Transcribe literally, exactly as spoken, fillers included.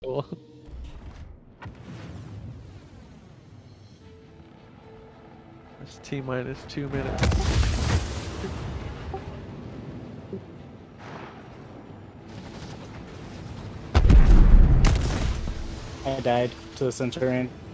cool. It's T minus two minutes. I died to the Centurion.